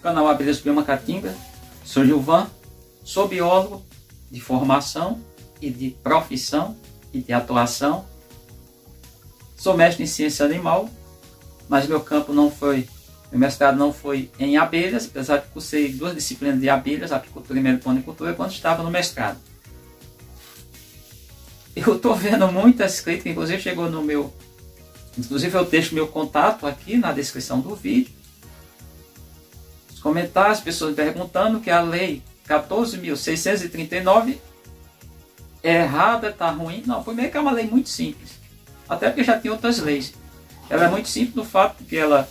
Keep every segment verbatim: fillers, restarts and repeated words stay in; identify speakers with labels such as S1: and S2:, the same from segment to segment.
S1: canal Abelhas Biomacatinga. Sou Gilvan, sou biólogo de formação e de profissão e de atuação. Sou mestre em ciência animal, mas meu campo não foi, meu mestrado não foi em abelhas, apesar de que cursei duas disciplinas de abelhas, apicultura e meliponicultura, quando estava no mestrado. Eu estou vendo muitas críticas, inclusive chegou no meu, inclusive eu deixo meu contato aqui na descrição do vídeo. Os comentários, pessoas perguntando que a lei quatorze mil seiscentos e trinta e nove é errada, está ruim. Não, primeiro que é uma lei muito simples, até porque já tem outras leis. Ela é muito simples no fato que ela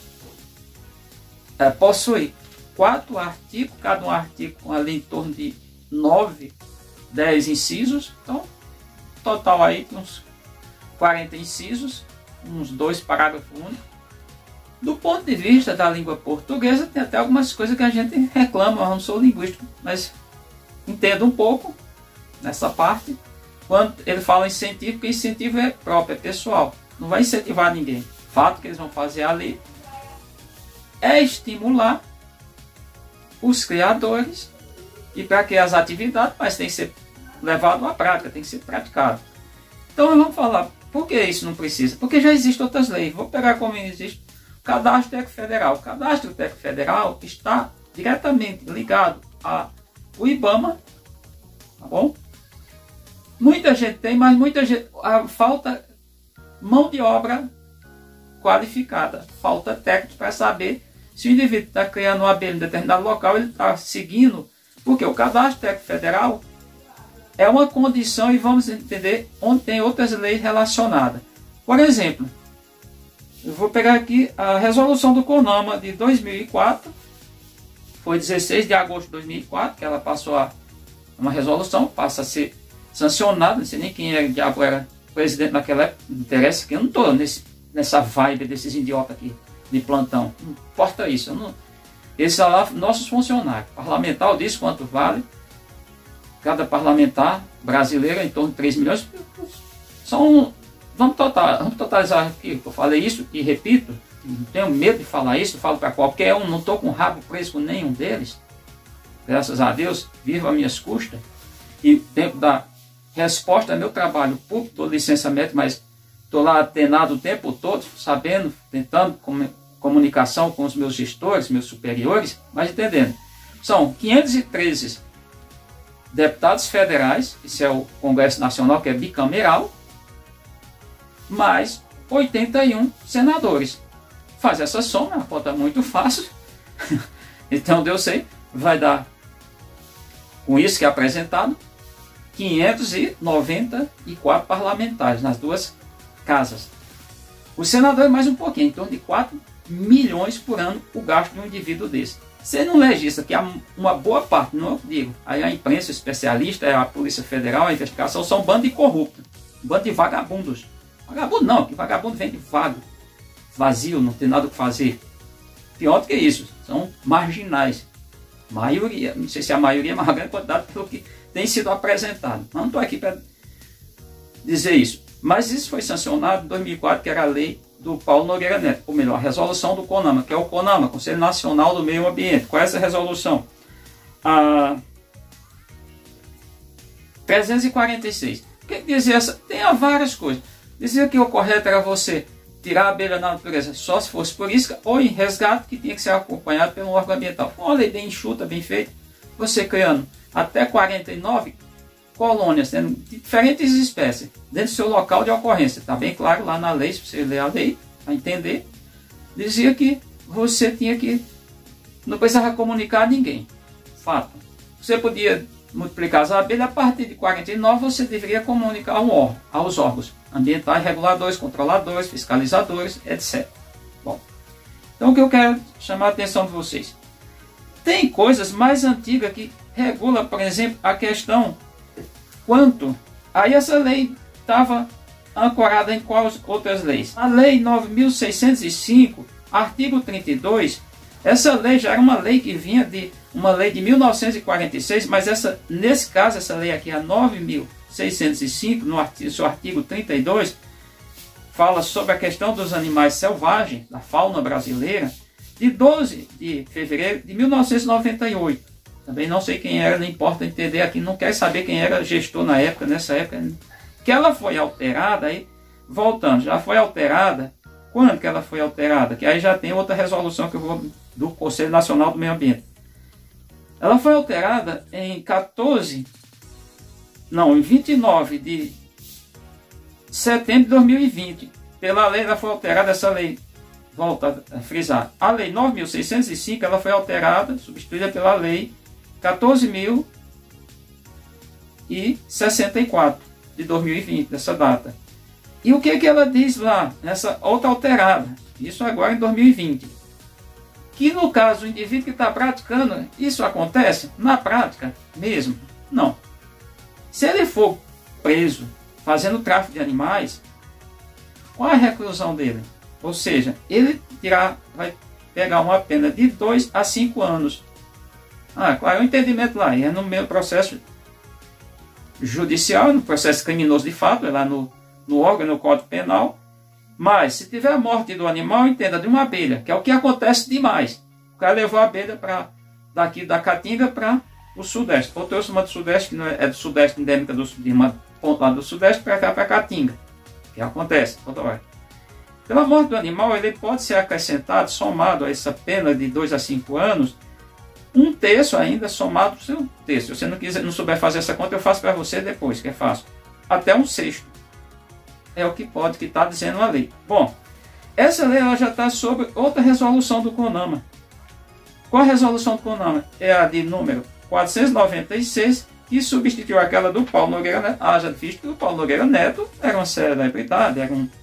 S1: é, possui quatro artigos, cada um artigo com ali em torno de nove, dez incisos. Então, total aí tem uns quarenta incisos, uns dois parágrafos únicos. Do ponto de vista da língua portuguesa, tem até algumas coisas que a gente reclama, eu não sou linguístico, mas entendo um pouco nessa parte. Quando ele fala incentivo, porque incentivo é próprio, é pessoal, não vai incentivar ninguém. O fato que eles vão fazer ali é estimular os criadores e para que as atividades, mas tem que ser levado à prática, tem que ser praticado. Então vamos falar, por que isso não precisa? Porque já existem outras leis. Vou pegar como existe o Cadastro Técnico Federal. O Cadastro Técnico Federal está diretamente ligado ao IBAMA, tá bom? Muita gente tem, mas muita gente, a, falta mão de obra qualificada, falta técnico para saber se o indivíduo está criando uma abelha em determinado local, ele está seguindo, porque o Cadastro Técnico Federal é uma condição e vamos entender onde tem outras leis relacionadas. Por exemplo, eu vou pegar aqui a resolução do CONAMA de dois mil e quatro, foi dezesseis de agosto de dois mil e quatro, que ela passou a uma resolução, passa a ser sancionada, não sei nem quem era, diabo era presidente naquela época, não interessa, que eu não estou nessa vibe desses idiotas aqui de plantão, não importa isso, eu não, esses são lá nossos funcionários, parlamentar diz quanto vale, cada parlamentar brasileiro em torno de três milhões, são, vamos, total, vamos totalizar aqui, eu falei isso e repito, não tenho medo de falar isso, eu falo para qualquer um, não estou com o rabo preso com nenhum deles, graças a Deus, vivo a minhas custas, e dentro da resposta ao meu trabalho público, dou licença médica, mas estou lá atenado o tempo todo, sabendo, tentando com, comunicação com os meus gestores, meus superiores, mas entendendo. São quinhentos e treze deputados federais, isso é o Congresso Nacional, que é bicameral, mais oitenta e um senadores. Faz essa soma, é uma conta muito fácil. Então, eu sei, vai dar, com isso que é apresentado, quinhentos e noventa e quatro parlamentares nas duas casas. Os senadores mais um pouquinho, em torno de quatro milhões por ano o gasto de um indivíduo desse. Você não legisla, que uma boa parte, não eu digo, aí a imprensa, o especialista, a Polícia Federal, a investigação, são um bando de corruptos, um bando de vagabundos. Vagabundo não, que vagabundo vem de vago, vazio, não tem nada o que fazer. Pior do que isso, são marginais. Maioria, não sei se é a maioria, mas a grande quantidade pelo que tem sido apresentado. Não estou aqui para dizer isso. Mas isso foi sancionado em dois mil e quatro, que era a lei do Paulo Nogueira Neto. Ou melhor, a resolução do CONAMA, que é o CONAMA, Conselho Nacional do Meio Ambiente. Qual é essa resolução? A trezentos e quarenta e seis. O que dizia essa? Tem várias coisas. Dizia que o correto era você tirar a abelha na natureza só se fosse por isca ou em resgate, que tinha que ser acompanhado pelo órgão ambiental. Uma lei bem enxuta, bem feita. Você criando até quarenta e nove colônias, tendo diferentes espécies, dentro do seu local de ocorrência. Está bem claro lá na lei, se você ler a lei, para entender. Dizia que você tinha que, não precisava comunicar a ninguém. Fato. Você podia multiplicar as abelhas, a partir de quarenta e nove você deveria comunicar um órgão, aos órgãos ambientais, reguladores, controladores, fiscalizadores, etcétera. Bom, então o que eu quero chamar a atenção de vocês? Tem coisas mais antigas que regula, por exemplo, a questão quanto. Aí essa lei estava ancorada em quais outras leis? A lei nove mil seiscentos e cinco, artigo trinta e dois, essa lei já era uma lei que vinha de uma lei de mil novecentos e quarenta e seis, mas essa, nesse caso, essa lei aqui, a nove mil seiscentos e cinco, no artigo, seu artigo trinta e dois, fala sobre a questão dos animais selvagens, da fauna brasileira, de doze de fevereiro de mil novecentos e noventa e oito. Também não sei quem era, não importa entender aqui, não quer saber quem era gestor na época, nessa época. Que ela foi alterada, aí, voltando, já foi alterada. Quando que ela foi alterada? Que aí já tem outra resolução que eu vou do Conselho Nacional do Meio Ambiente. Ela foi alterada em quatorze, não, em vinte e nove de setembro de dois mil e vinte. Pela lei, ela foi alterada, essa lei, volta a frisar, a lei nove mil seiscentos e cinco, ela foi alterada, substituída pela lei quatorze mil e sessenta e quatro de dois mil e vinte, dessa data. E o que que ela diz lá, nessa outra alterada, isso agora em dois mil e vinte? Que no caso, o indivíduo que está praticando, isso acontece na prática mesmo? Não. Se ele for preso fazendo tráfico de animais, qual é a reclusão dele? Ou seja, ele terá, vai pegar uma pena de dois a cinco anos. Ah, qual é o entendimento lá? É no meu processo judicial, no processo criminoso de fato, é lá no, no órgão, no Código Penal. Mas, se tiver a morte do animal, entenda, de uma abelha, que é o que acontece demais. O cara levou a abelha pra, daqui da Caatinga para o Sudeste. Ou trouxe uma do Sudeste, que não é, é do Sudeste, endêmica do, de uma ponta lá do Sudeste, para cá, para Caatinga. Que acontece toda hora. Pela morte do animal, ele pode ser acrescentado, somado a essa pena de dois a cinco anos, um terço ainda somado ao seu terço. Se você não, quiser, não souber fazer essa conta, eu faço para você depois, que é fácil. Até um sexto. É o que pode, que está dizendo a lei. Bom, essa lei ela já está sobre outra resolução do CONAMA. Qual a resolução do CONAMA? É a de número quatrocentos e noventa e seis, que substituiu aquela do Paulo Nogueira Neto. Haja visto que o Paulo Nogueira Neto era uma celebridade, era um,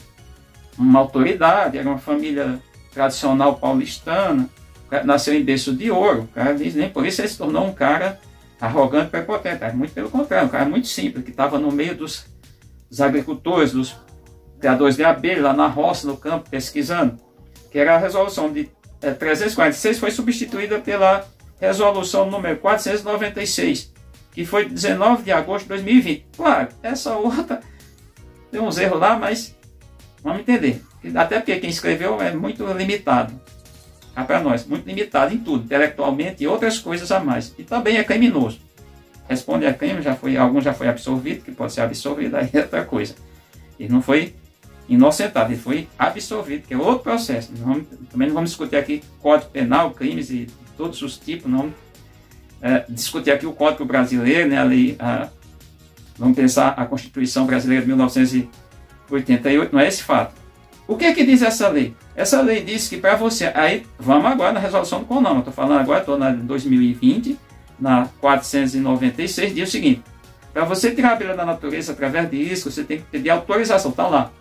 S1: uma autoridade, era uma família tradicional paulistana, nasceu em berço de ouro. O cara diz, nem por isso ele se tornou um cara arrogante, prepotente. Muito pelo contrário, um cara muito simples, que estava no meio dos os agricultores, dos criadores de abelha, lá na roça, no campo, pesquisando, que era a resolução de é, trezentos e quarenta e seis, foi substituída pela resolução número quatrocentos e noventa e seis, que foi dezenove de agosto de dois mil e vinte. Claro, essa outra tem uns erros lá, mas vamos entender. Até porque quem escreveu é muito limitado. Ah, para nós, muito limitado em tudo, intelectualmente e outras coisas a mais. E também é criminoso. Responde a crime, já foi, algum já foi absolvido, que pode ser absolvido, aí é outra coisa. Ele não foi inocentado, ele foi absolvido, que é outro processo. Não, também não vamos discutir aqui Código Penal, crimes e todos os tipos, não é, discutir aqui o Código Brasileiro, né, a lei, a, vamos pensar a Constituição Brasileira de mil novecentos e oitenta e oito, não é esse fato. O que é que diz essa lei? Essa lei diz que para você, aí vamos agora na resolução do CONAMA, estou falando agora, estou na dois mil e vinte, na quatrocentos e noventa e seis, diz o seguinte: para você tirar a abelha da natureza através de isso, você tem que pedir autorização. Está lá.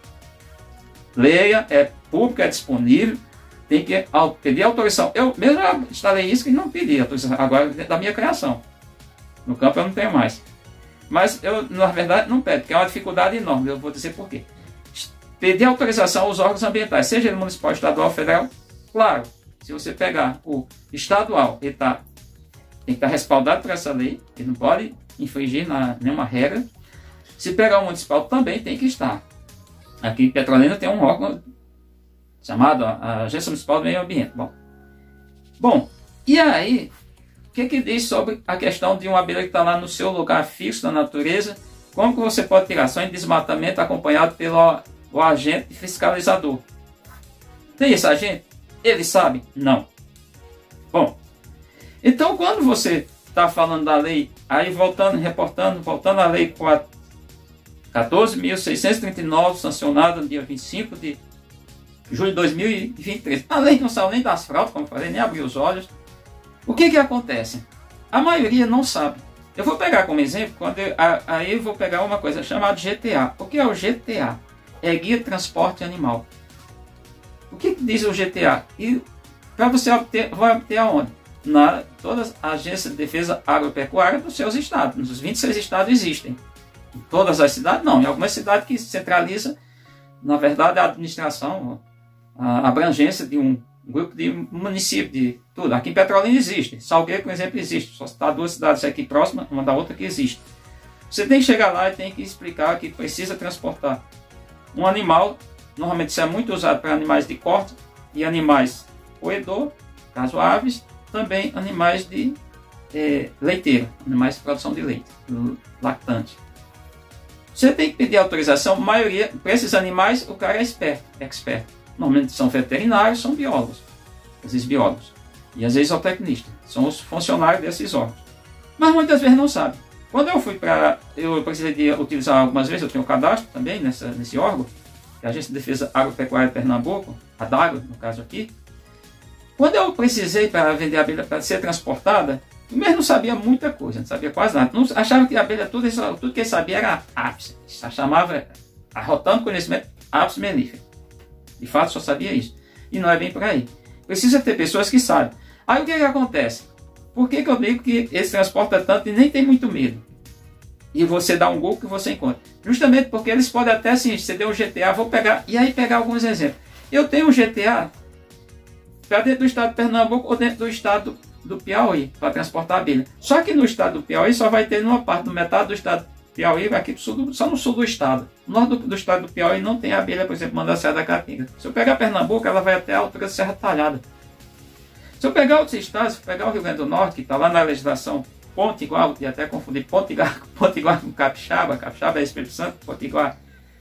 S1: Leia, é pública, é disponível, tem que pedir autorização. Eu mesmo instalei isso e não pedi autorização, agora da minha criação. No campo eu não tenho mais. Mas eu, na verdade, não peço, porque é uma dificuldade enorme. Eu vou dizer por quê. Pedir autorização aos órgãos ambientais, seja ele municipal, estadual, federal, claro, se você pegar o estadual, ele está tem que estar respaldado por essa lei, ele não pode infringir na, nenhuma regra. Se pegar o municipal, também tem que estar. Aqui em Petrolina tem um órgão chamado a Agência Municipal do Meio Ambiente. Bom, Bom e aí, o que, que diz sobre a questão de uma abelha que está lá no seu lugar fixo na natureza? Como que você pode tirar? Só em desmatamento acompanhado pelo o agente fiscalizador. Tem esse agente? Ele sabe? Não. Bom, então, quando você está falando da lei, aí voltando, reportando, voltando à lei quatorze mil seiscentos e trinta e nove, sancionada no dia vinte e cinco de julho de dois mil e vinte e três. A lei não saiu nem das fraudes, como eu falei, nem abriu os olhos. O que que acontece? A maioria não sabe. Eu vou pegar como exemplo, quando eu, aí eu vou pegar uma coisa chamada G T A. O que é o G T A? É Guia de Transporte Animal. O que, que diz o G T A? E para você obter, vai obter aonde? Na todas as agências de defesa agropecuária dos seus estados. Nos vinte e seis estados existem. Em todas as cidades, não. Em algumas cidades que centraliza, na verdade, a administração, a abrangência de um grupo de municípios, de tudo. Aqui em Petrolina existe. Salgueiro, por exemplo, existe. Só está duas cidades aqui próximas, uma da outra que existe. Você tem que chegar lá e tem que explicar que precisa transportar um animal. Normalmente isso é muito usado para animais de corte e animais roedor, caso aves, também animais de é, leiteiro, animais de produção de leite, lactante. Você tem que pedir autorização, a maioria, para esses animais, o cara é esperto, expert. Normalmente são veterinários, são biólogos, às vezes biólogos, e às vezes zootecnistas, são os funcionários desses órgãos. Mas muitas vezes não sabem. Quando eu fui para, eu precisei de utilizar algumas vezes, eu tenho um cadastro também nessa, nesse órgão, que é a Agência de Defesa Agropecuária de Pernambuco, a DAGO, no caso aqui. Quando eu precisei para vender a abelha para ser transportada, eu mesmo não sabia muita coisa, não sabia quase nada. Não, achava que a abelha, tudo, tudo que ele sabia era ápice. Chamava, arrotando conhecimento, ápice melífero. De fato, só sabia isso. E não é bem por aí. Precisa ter pessoas que sabem. Aí o que, que acontece? Por que, que eu digo que esse transporta tanto e nem tem muito medo? E você dá um Google que você encontra. Justamente porque eles podem até, assim, você deu um G T A, vou pegar, e aí pegar alguns exemplos. Eu tenho um G T A para dentro do estado de Pernambuco ou dentro do estado do Piauí, para transportar abelha. Só que no estado do Piauí só vai ter numa parte, do metade do estado do Piauí, aqui pro sul do, só no sul do estado. No norte do, do estado do Piauí não tem abelha, por exemplo, manda a Serra da Caatinga. Se eu pegar Pernambuco, ela vai até a altura da Serra Talhada. Se eu pegar outros estados, se eu pegar o Rio Grande do Norte, que está lá na legislação Potiguar, e até confundir Potiguar, Potiguar com Capixaba, Capixaba é Espírito Santo, Potiguar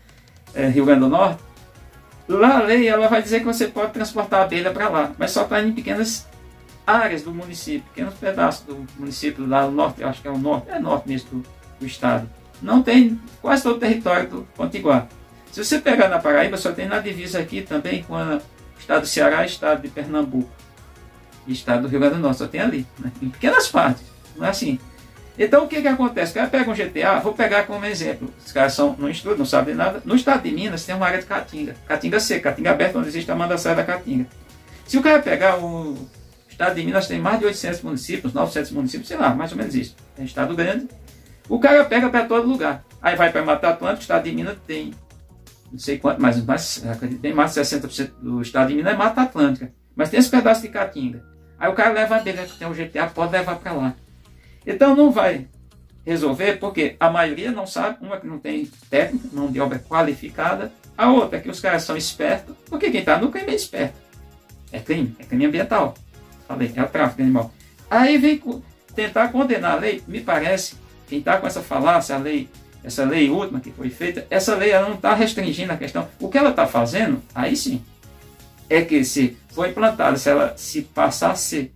S1: é Rio Grande do Norte, lá a lei ela vai dizer que você pode transportar a abelha para lá, mas só para em pequenas áreas do município, pequenos pedaços do município lá no norte, eu acho que é o norte, é norte mesmo do, do estado. Não tem quase todo o território do Potiguar. Se você pegar na Paraíba, só tem na divisa aqui também com o estado do Ceará e o estado de Pernambuco. E estado do Rio Grande do Norte, só tem ali, né? Em pequenas partes, não é assim. Então o que que acontece? O cara pega um G T A, vou pegar como exemplo, os caras são, não estudam, não sabem nada. No estado de Minas tem uma área de Caatinga, Caatinga seca, Caatinga aberta, onde existe a mandação da Caatinga. Se o cara pegar o estado de Minas, tem mais de oitocentos municípios, novecentos municípios, sei lá, mais ou menos isso. É um estado grande. O cara pega para todo lugar. Aí vai para Mata Atlântica, o estado de Minas tem, não sei quanto, mas, mas tem mais de sessenta por cento do estado de Minas é Mata Atlântica. Mas tem esse pedaço de Caatinga. Aí o cara leva a abelha que tem o G T A, pode levar para lá. Então não vai resolver, porque a maioria não sabe, uma que não tem técnica, mão de obra qualificada, a outra que os caras são espertos, porque quem está no crime é esperto. É crime, é crime ambiental. Falei, é o tráfico animal. Aí vem tentar condenar a lei, me parece, quem está com essa falácia, a lei, essa lei última que foi feita, essa lei ela não está restringindo a questão. O que ela está fazendo, aí sim, é que se for implantada, se ela se passar a ser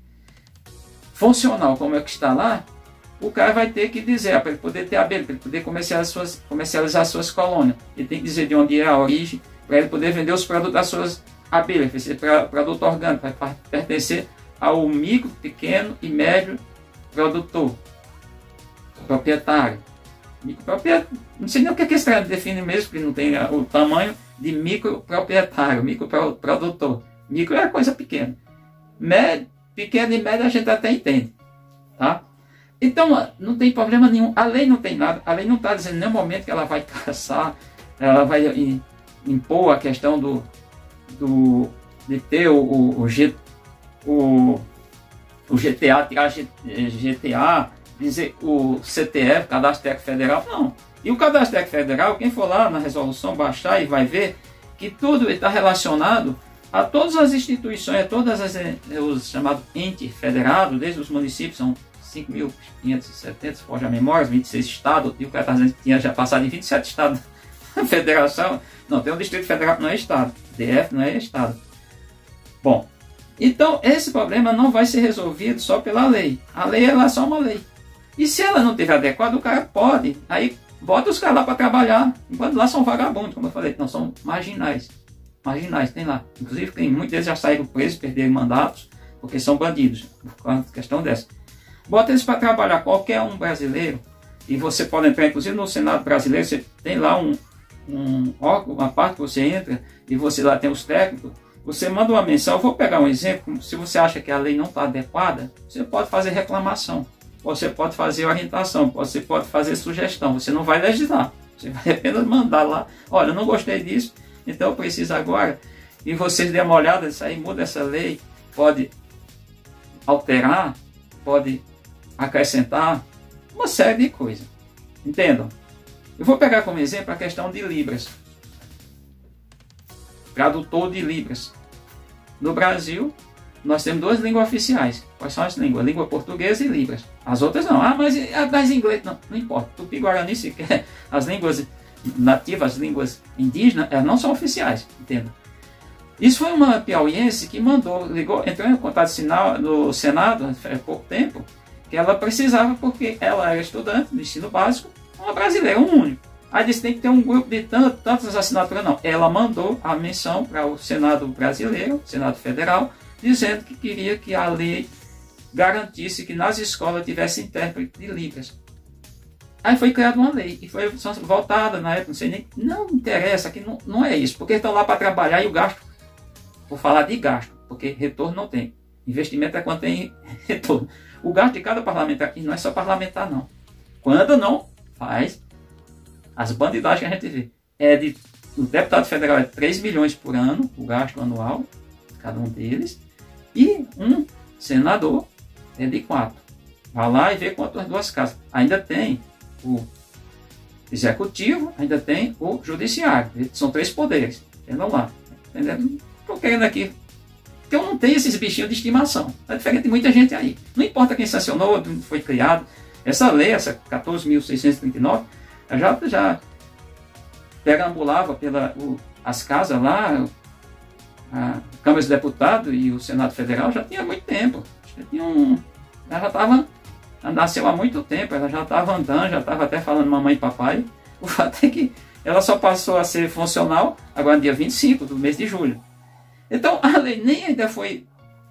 S1: funcional como é que está lá, o cara vai ter que dizer, ah, para ele poder ter abelha, para ele poder comercializar suas, comercializar suas colônias, ele tem que dizer de onde é a origem, para ele poder vender os produtos das suas abelhas, vai ser produto orgânico, vai pertencer ao micro, pequeno e médio produtor, proprietário. Microproprietário, não sei nem o que, é que esse cara define mesmo, porque não tem o tamanho de microproprietário, microprodutor. Micro é coisa pequena. Médio, pequeno e médio a gente até entende. Tá? Então, não tem problema nenhum. A lei não tem nada. A lei não está dizendo em nenhum momento que ela vai caçar, ela vai impor a questão do, do, de ter o, o, o, G, o, o G T A, tirar G, GTA, dizer o C T F, Cadastro Técnico Federal. Não. E o Cadastro Técnico Federal, quem for lá na resolução baixar e vai ver que tudo está relacionado a todas as instituições, a todas as os chamados entes federados, desde os municípios, são cinco mil quinhentos e setenta, se for a memória, vinte e seis estados, e o cara está dizendo que tinha já passado em vinte e sete estados. Federação, não, tem um Distrito Federal que não é estado, D F não é estado. Bom, então esse problema não vai ser resolvido só pela lei. A lei ela é só uma lei. E se ela não estiver adequada, o cara pode, aí bota os caras lá para trabalhar, enquanto lá são vagabundos, como eu falei, não são marginais. Marginais, tem lá. Inclusive, tem, muitos deles já saíram presos, perderam mandatos, porque são bandidos, por causa da questão dessa. Bota eles para trabalhar, qualquer um brasileiro, e você pode entrar, inclusive no Senado brasileiro, você tem lá um, um órgão, uma parte que você entra, e você lá tem os técnicos, você manda uma menção, eu vou pegar um exemplo, se você acha que a lei não está adequada, você pode fazer reclamação, você pode fazer orientação, você pode fazer sugestão, você não vai legislar, você vai apenas mandar lá, olha, eu não gostei disso, então eu preciso agora, e vocês dêem uma olhada, isso aí muda essa lei, pode alterar, pode acrescentar, uma série de coisas, entendam? Eu vou pegar como exemplo a questão de Libras, tradutor de Libras. No Brasil, nós temos duas línguas oficiais. Quais são as línguas? Língua portuguesa e Libras. As outras não. Ah, mas as inglês não. Não importa. Tupi-Guarani sequer. As línguas nativas, as línguas indígenas, elas não são oficiais. Entenda? Isso foi uma piauiense que mandou, ligou, entrou em contato sinal no Senado há pouco tempo, que ela precisava, porque ela era estudante do ensino básico, uma brasileira, um único. Aí disse que tem que ter um grupo de tanto, tantas assinaturas. Não. Ela mandou a menção para o Senado brasileiro, Senado Federal, dizendo que queria que a lei garantisse que nas escolas tivesse intérprete de Libras. Aí foi criada uma lei, e foi voltada na época, não sei nem, não interessa, que não, não é isso, porque estão lá para trabalhar e o gasto, vou falar de gasto, porque retorno não tem. Investimento é quando tem retorno. O gasto de cada parlamentar, e não é só parlamentar não, quando não faz, as bandidagens que a gente vê, é de, o deputado federal é três milhões por ano, o gasto anual, cada um deles, e um senador é de quatro. Vá lá e vê quantas duas casas. Ainda tem o executivo, ainda tem o judiciário. São três poderes. Entendam lá. Estou querendo aqui. Porque eu não tenho esses bichinhos de estimação. É diferente de muita gente aí. Não importa quem sancionou, foi criado. Essa lei, essa quatorze mil seiscentos e trinta e nove, já, já perambulava pelas as casas lá, a Câmara dos Deputados e o Senado Federal já tinha muito tempo. Já tinha um, ela já estava, nasceu há muito tempo, ela já estava andando, já estava até falando mamãe e papai. O fato é que ela só passou a ser funcional agora no dia vinte e cinco do mês de julho. Então a lei nem ainda foi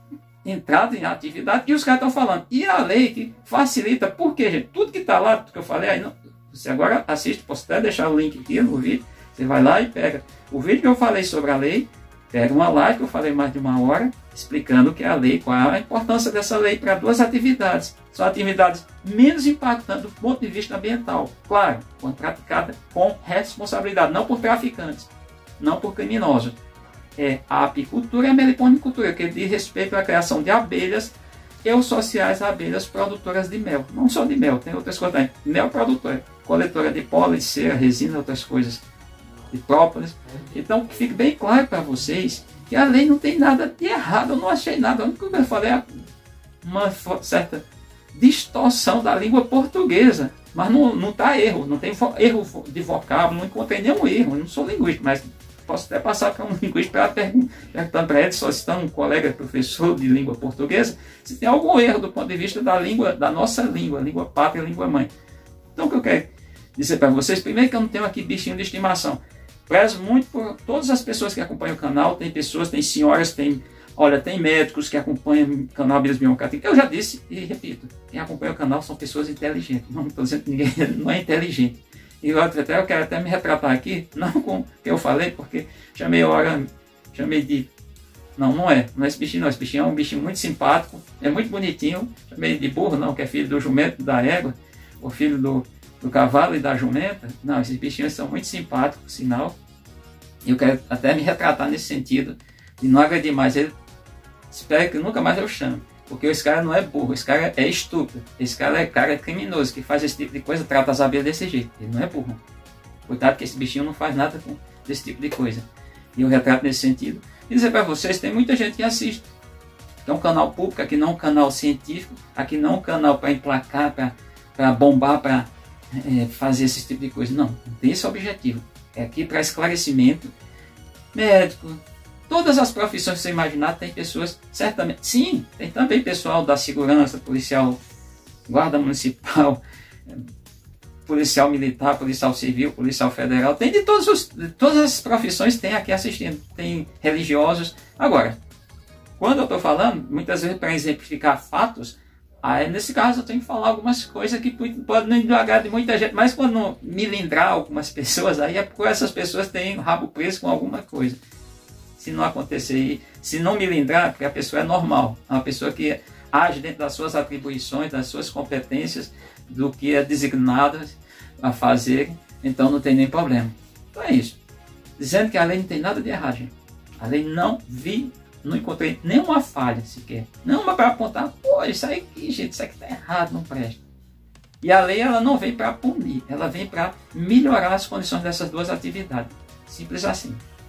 S1: entrada em atividade e os caras estão falando. E a lei que facilita, porque, gente, tudo que está lá, tudo que eu falei aí, não, você agora assiste, posso até deixar o link aqui no vídeo, você vai lá e pega o vídeo que eu falei sobre a lei, pega uma live que eu falei mais de uma hora, explicando o que é a lei, qual é a importância dessa lei para duas atividades. São atividades menos impactantes do ponto de vista ambiental. Claro, quando praticada com responsabilidade, não por traficantes, não por criminosos. É a apicultura e a meliponicultura, que diz respeito à criação de abelhas eusociais, abelhas produtoras de mel. Não só de mel, tem outras coisas também. Mel produtora, coletora de pólen, cera, resina, outras coisas, de própolis. Então, que fique bem claro para vocês que a lei não tem nada de errado. Eu não achei nada. O único que eu falei é uma certa distorção da língua portuguesa. Mas não está erro. Não tem erro de vocábulo. Não encontrei nenhum erro. Eu não sou linguista, mas posso até passar para um linguista perguntando para ele, solicitando um colega professor de língua portuguesa, se tem algum erro do ponto de vista da língua, da nossa língua, língua pátria, língua mãe. Então, o que eu quero dizer para vocês, primeiro que eu não tenho aqui bichinho de estimação. Prezo muito por todas as pessoas que acompanham o canal. Tem pessoas, tem senhoras, tem, olha, tem médicos que acompanham o canal Abelhas Biomecânicas. Eu já disse e repito, quem acompanha o canal são pessoas inteligentes. Não estou dizendo que ninguém não é inteligente. E outra, até eu quero até me retratar aqui, não com o que eu falei, porque chamei hora, chamei de... Não, não é, não é esse bichinho não, esse bichinho é um bichinho muito simpático, é muito bonitinho, chamei de burro não, que é filho do jumento da égua, ou filho do, do cavalo e da jumenta. Não, esses bichinhos são muito simpáticos, sinal. E eu quero até me retratar nesse sentido, de não agredir mais ele, espero que nunca mais eu chame. Porque esse cara não é burro, esse cara é estúpido. Esse cara é cara criminoso, que faz esse tipo de coisa, trata as abelhas desse jeito. Ele não é burro. Cuidado que esse bichinho não faz nada com esse tipo de coisa. E eu retrato nesse sentido. E dizer para vocês, tem muita gente que assiste. É um canal público, aqui não é um canal científico, aqui não é um canal para emplacar, para bombar, para é, fazer esse tipo de coisa. Não, não tem esse objetivo. É aqui para esclarecimento médico. Todas as profissões que você imaginar, tem pessoas, certamente, sim, tem também pessoal da segurança, policial, guarda municipal, policial militar, policial civil, policial federal, tem de, todos os, de todas as profissões tem aqui assistindo, tem religiosos. Agora, quando eu estou falando, muitas vezes para exemplificar fatos, aí nesse caso eu tenho que falar algumas coisas que podem não devagar de muita gente, mas quando milindrar algumas pessoas, aí é porque essas pessoas têm o rabo preso com alguma coisa. Se não acontecer, se não milindrar, porque a pessoa é normal, é uma pessoa que age dentro das suas atribuições, das suas competências, do que é designado a fazer, então não tem nem problema. Então é isso. Dizendo que a lei não tem nada de errado, gente. A lei não vi, não encontrei nenhuma falha sequer. Nenhuma para apontar, pô, isso aí, gente, isso aqui está errado, não presta. E a lei ela não vem para punir, ela vem para melhorar as condições dessas duas atividades. Simples assim.